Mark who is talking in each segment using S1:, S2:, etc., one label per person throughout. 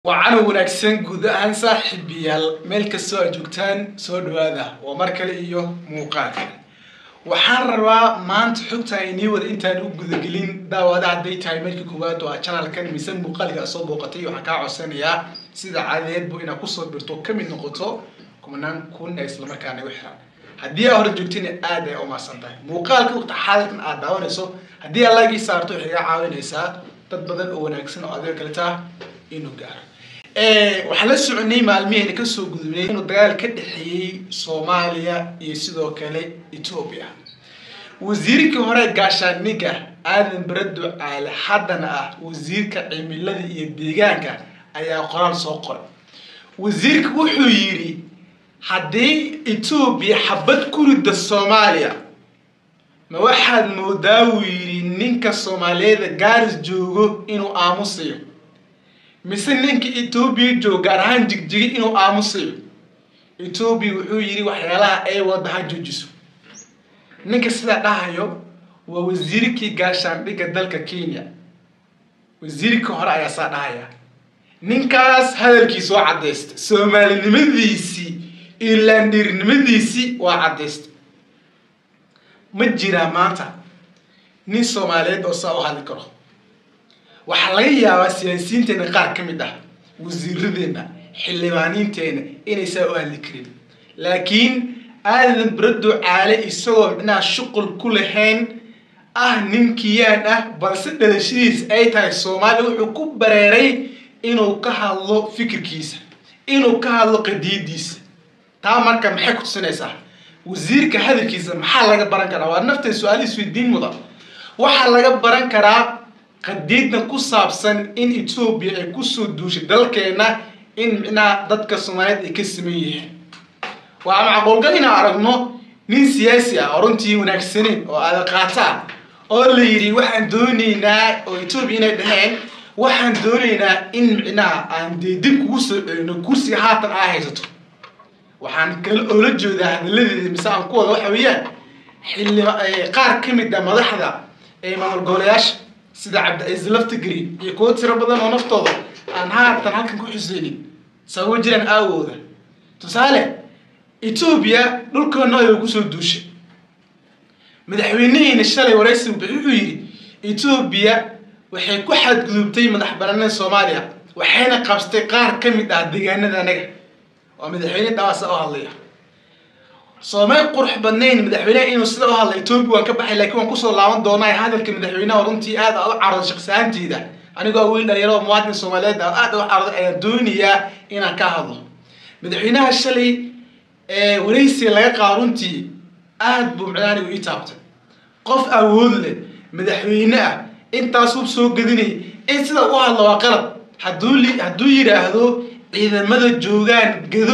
S1: وعن wanaagsan guud ahaan saaxiibayaal meel kasta oo joogtaan soo dhawaada oo mar kale iyo muuqaal waxaan rabaa maanta xogta inii wada intaan u gudagelin daawada haday tahay markii koowaad oo channel-kan misan muuqaalka soo booqatay waxaan ka codsanayaa sida cadeed buu ina ku soo birto kamid noqoto kumanaan kun isla markaana wixii hadii aad hor joogtiin aad ay u maasantahay muuqaalka waqti xaalkan aad daawanayso hadii aad like saarto waxay caawinaysaa dad badan oo wanaagsan oo adeeg kale taa inuu gaaro waxaan la soconay maalmihiina ka soo gudubnay inuu dagaal ka dhaxeeyay Soomaaliya iyo sidoo kale Itoobiya wasiirkii hore gaashaaniga aadan barado aal haddana ah wasiirka cimilada iyo deegaanka ayaa qoraal soo qoray wasiirku wuxuu yiri haddii Itoobiya xabad ku ridda Soomaaliya ma waxaad moodaa yiri ninka Soomaaliyeed gaaris joogo inuu aamusayo مثل إنك إثيوبيا جو قرهان جيجي إنه آموسي إثيوبيا وحيري وحيلا أي وضع جوجسو إنك سلا داهيو ووزيرك قاشان بيك دالك كينيا وزيرك هراء يا سادايا نينكاس هذا الكيس وعدست سومالي نمذيسي إلا ندير نمذيسي وعدست مجيرا ماتا نين سومالي دوسا وحالكرو waxaa laga yaabaa siyaasiyiinteena qaar ka mid ah wasiiradeena xildhibaaniinteena inay saa u hadli karin laakiin aadan barado caale isagoo inaa shuqul ku lahayn ninkiyaan balse dhalashadiis ay tahay Soomaali wuxuu ku bareeray inuu ka hadlo fikirkiisa inuu ka hadlo qadiidiisa taa marka maxay ku tusinaysaa wasiirka hadalkiisa maxaa laga baran karaa waa naftay su'aal isweydiin mudan waxaa laga baran karaa قديدنا كوسابسن إن إثيوبيا كوسو دوش دلكينا إن منا دتك الصوماليات يكسميه وعم عقول قلنا عرفنا من سياسة أورنتي ونكسنين وعلى قاطع اللي يري وحن دونينا وإثيوبيا دهين وحن دونينا إن منا عند دب كوس نكوسي حاطر عايزته وحن كل أولجو ده الذي مساهم قوة وحويان حل قار كم ده مضحضة ما نقولياش سيد عبد العزيز لفتقري يكون ترى بدن ونفتض أنها تنحكم كل حسيني سووا جيران أوه تسأله إثيوبيا دول كانوا يقصوا دوش مدحوينين الشلي ورئيس بيقولي إثيوبيا وحيكون حد قلوبتي مدحبرنا الصوماليا وحين قبستي قار كم يتعدينا ذا نجح ومدحوينين تواسوا الله صومال قرح بنين مدحوينين إنه سلوها الله إثيوبيا وانكبح لكن وانكسر لعوان دوناي هذا الكلام مدحوينه ورنتي هذا عرض شخصان تيدا أنا قاوين ده يرى مواطن الصوماليات ده هذا عرض الدنيا إن كهذا مدحوينها الشلي وليس لا قارنتي أهد بمعنى ويتابت قف أول مدحوينه أنت صوب سوق جدني أنت لا والله وقرب هدولي هذا إذا مدى جوجان جذو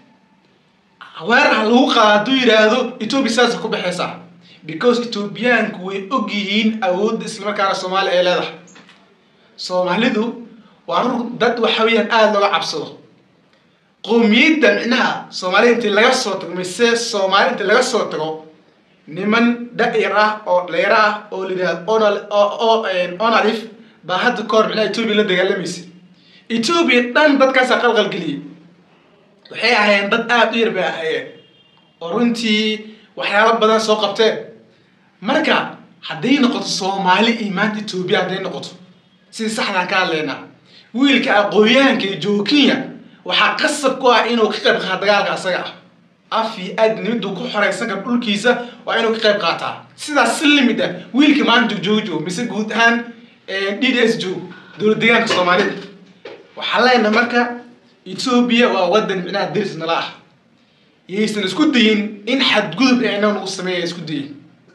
S1: وارح لوقا دو يراهدو إثيوبيا ساسا كو بخيسا because Ethiopian way ogyihiin awood isla markaana Soomaali ay leedahay Soomaalidu waa dad waxawiyaan aad looga cabsado qowmiyadda inaha Soomaaliyeed laga soo tago mise Soomaaliyeed laga soo tago niman daa'ir oo leera oo leeyahay onalif ba hadda koor bina Ethiopia la dagaalamaysa Ethiopia dhan dadkaas qalqal galiyay waxay ahaayeen dad aad u yar bay ahaayeen oo runtii waxyaabo badan soo qabteen marka haday noqoto Soomaali iimaanta Itoobiya haday noqoto si saxdan ka leena wiilka aqooyaanka jookiya waxa qasab ku ah inuu ka qayb qaato dagaalka asaga afi adnidu ku xoreysan ka dhulkiisa waa inuu ka qayb qaataa sidaas limida wiilka maanta joojo mise guud ahaan DDS joog dowladda deegaanka Soomaaliyeed waxa leena marka Ethiopia waa wadan mina diris nala yeesan isku dayin in xad gudub ay inoo sameeyay isku dayin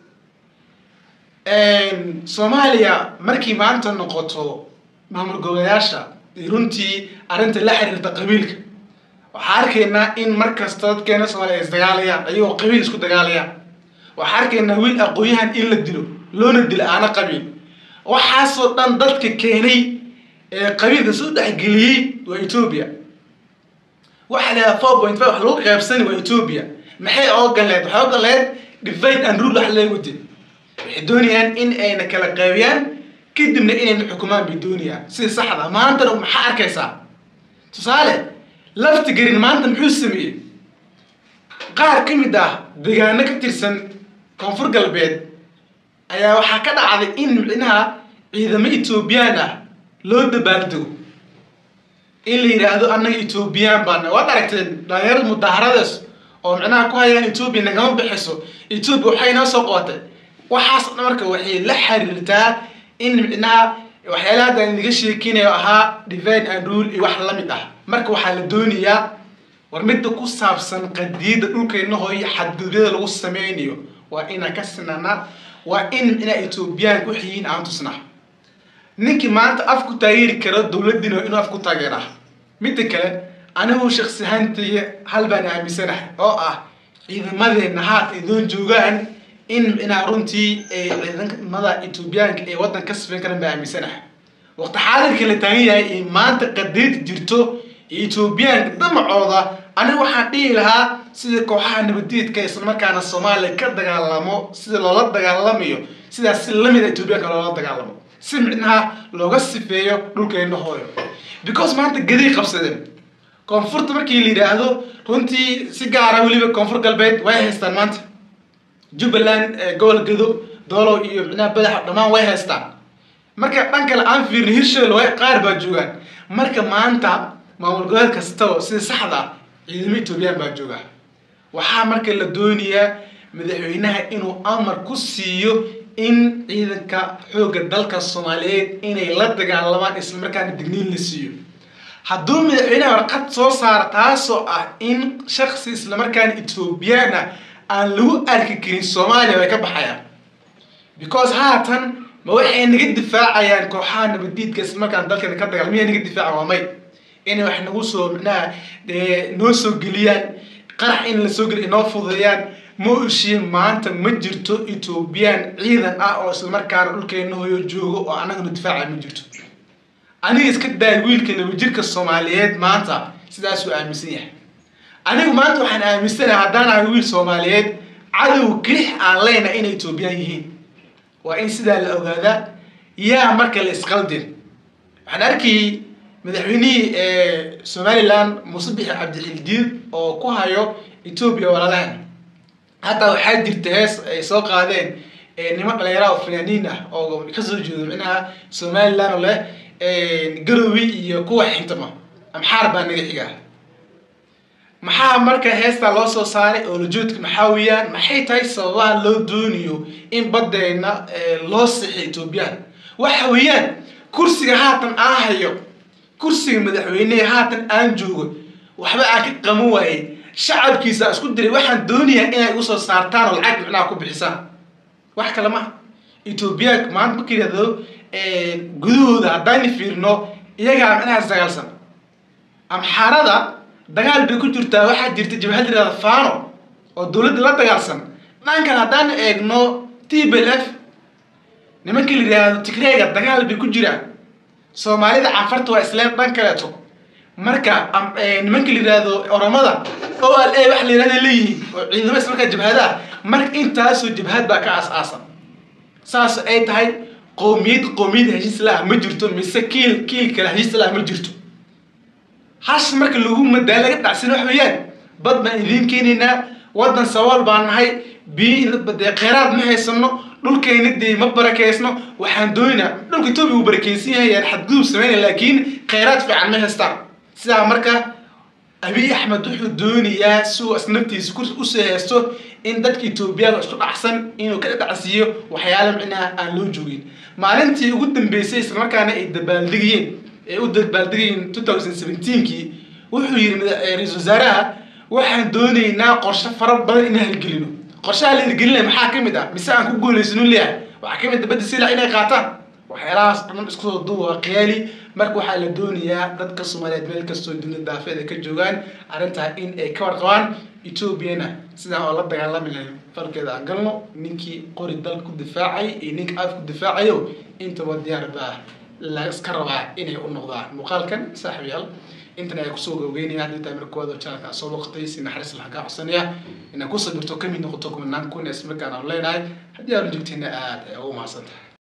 S1: Soomaaliya markii maanta noqoto maamul goboleeyaasha runtii arinta la xiriirta qabiilka waxa arkaynaa in markasta dadkeena Soomaaliya is dagaalayaan ayuu qabiil isku dagaalayaan waxa arkaynaa wiil aqooyahan in la dilo loona dilo ana qabiil waxa soo dhan dadka keenay qabiilka soo dhaxgeliyay waa Ethiopia وحنا 4.5 حلوق قيبسني وإثيوبيا محي أوغلاد وحوغلاد divide and rule وحلا يودي الدنيا إن أين كلا قيبيان كده من إن الحكومة بالدنيا سي صحة ما أنت لو محاركة tusaale lafti garin maanta muxuu sameeyey qaar ka mid ah deegaano ka tirsan koonfur galbeed ayaa waxaa ka dhacday in micnaha ciidamo Ethiopian ah loo dabaaldego in la yiraahdo annaga Ethiopian baan waad aragteen dhalinyaro mudaharadaas oo micnaha ku hayaan Ethiopia nagama bixiso Ethiopia waxay noo soo qootay waxaas marka waxay la xiriirtaa in micnaha waxyaalaha aan niga sheekinayo ahaa divide and rule iyo wax la mid ah marka waxaa la doonayaa war mid ku saabsan qadiida dhulkeena hooyo xadgudubyada lagu sameeyo waa in ka sinana waa in Ethiopian ku xiin aan tusnaa ninki maanta af ku taageeri karo dawladdiina inuu af ku taageera mid kale anigu shakhsi ahaantayda hal baan aaminsanahay oo ah ciidamadeena haat idoon joogaan in runtii ciidamada Ethiopian ee wadanka ka safan karan baan aaminsanahay waqti xaadirka la taagan yahay maanta qadiid jirto Ethiopian damacooda anigu waxaan dhihi lahaa sida kooxaha nabadiidka isla markaana Soomaaliya ka dagaalamo sida loola dagaalamayo sidaas si lamid Ethiopian ka loola dagaalamo si micnaha looga sifeeyo dhulkeena hooyo because maanta gadi qabsadeen koonfurta markii la yiraahdo runtii si gaar ah waliba koonfur galbeed way haystaan maanta Jubbaland gobol Gedo doolo iyo micnaha badax dhamaan way haystaan marka dhanka la aan fiirno Hirshabelle way qaar baa joogan marka maanta maamul goboleed kasta sida saxda ciidamada Ethiopian baa jooga waxa marka la doonayaa madaxweynaha inuu amar ku siiyo in ciidanka xooga dalka Soomaaliyeed inay la dagaalamaan isla markaana digniin la siiyo hadduu madaxweynaha warqad soo saar taasoo ah in shakhsi isla markaana Ethiopian aan lagu arki karin Soomaaliya way ka baxayaan because haatan ma waxay naga difaacayaan kooxaha nabadiidka isla markaana dalkeena ka dagaalmayaan naga difaaca waa may in wax nagu soo micnaa noo soo geliyaan qarax in la soo geliyo noo fudeeyaan موشي مانتا مجرتو إثيوبيان عيدان أو أصل مركان أولكي إنه يجوغو وأنا ندفاع مجرتو أنا إسكت دايقول كنا مجرك الصوماليات مانتا سيدا سوء آمسيح أنا مانتا وحنا آمسينا هدانا عيويل صوماليات عدو كريح علينا إن إثيوبيان يهين وإن سيدا الأوغادا يا مركا الإسقالدين وحنا أركي مدحويني سومالي لان مصبح عبد الحلديد أو كوهايو إثيوبيا ولا لان حتى waxaa jirta hees ay soo qaadeen niman dhalinyaro fanaaniin ah oo ka soo jeedo inaha Soomaaliland leh garowi iyo kuwa xintama amxaar baa naga xiga maxaa marka heesta loo soo saaray oo la joodka maxaawiyaan maxay tahay sababaha loo doonayo in badeena loo sixi Ethiopian waxa weeyaan kursiga haatan aan hayo kursiga madaxweynaha haatan aan joogo waxba aan ka qamo waayay شعب كيسا اسكو دري waxaan doonaya inay u soo saartaan oo lacag macna ku bixisaan wax kale ma Ethiopia maanta kiirado gudahooda hadaan fiirno iyaga macna dagaalsan am xarada dagaal bay ku jirtaa waxa jirta jabhadda Faano oo dawladda la dagaalsan dhankan hadaan eegno TPLF nimankii la yiraahdo Tigreega dagaal bay ku jiraan Soomaalida cafarta waa islaam dhan kaleeto marka nimankii la yiraahdo Oromada oo ay wax la yiraahdo leeyihiin oo ciidamada marka jabhada marka intaas oo jabhad baa ka asaasan saas ay tahay qowmiyad heshiis la ma jirto mise kiil kala heshiis la ma jirto hash marka lagu madaa laga dhacsan wax weeyaan bad baan idin keenina wadan sawaal baan nahay biin bada kheyraad ma haysano dhulkeena dii ma barakeysno waxaan doonaa dhulka Itoobiya uu barakeysan yahay xadgudub sameeyay laakiin kheyraad fiican ma haystaan sida marka أبي أحمد وحده دونيا سو أسنبتي سكوت أسهستو إن دتك إثيوبيا وأسكت أحسن إنه كده تعسيه وحيالم إنها أنلوجوين معلنتي قدام بيسيس ما كان الدبالدقين الدبالدقين 2017 كي وحير رئيس وزراء وحن دوني نا قرشة فرب بدل إنها الجلينو قرشة اللي الجلينو محاكم ده مساء كوجول يسنون ليها وحكم الدبد سيلا إنها قاطع وحيراس برنامج اسكو ضوء قيالي marka waxa la doonayaa dadka Soomaaliyeed meel kasto dunida daafeeda ka joogan arinta in ay ka warqabaan Ethiopian sida oo la dagaalamay farkeeda galno ninkii qori dal ku difaacay iyo ninka af ku difaacayo inta wadiyaar baa la iska rabaa inay u noqdaan muuqaalkan saaxiibayaal inta ay ku soo gowgeynayaan inta markooda channelka soo waqtay si naxariis la ka codsanaya in ku soo dirto kamid noqoto kumanaan kun isma kana leenahay hadii aad joogtina aad ay u maasantahay